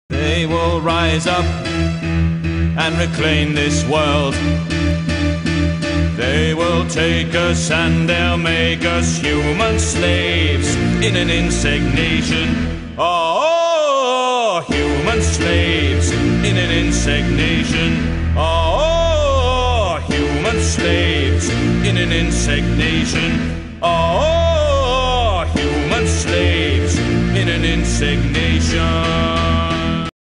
They will rise up and reclaim this world. They will take us and they'll make us human slaves in an insect nation. Oh, human slaves in an insect nation. Oh, human slaves in an insect nation. Oh.